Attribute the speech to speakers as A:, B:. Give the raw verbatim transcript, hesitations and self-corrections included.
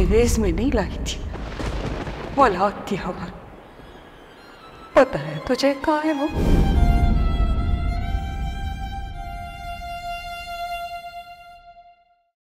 A: दहेज में नहीं लाई थी, औलाद थी हमारी। पता है तुझे कहाँ है वो?